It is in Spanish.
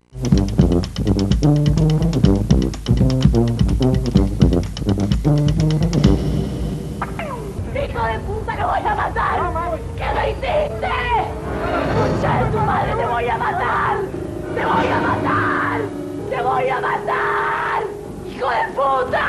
¡Hijo de puta, lo voy a matar! ¿Qué me hiciste? ¡Concha de tu madre, te voy a matar! ¡Te voy a matar! ¡Te voy a matar! ¡Hijo de puta!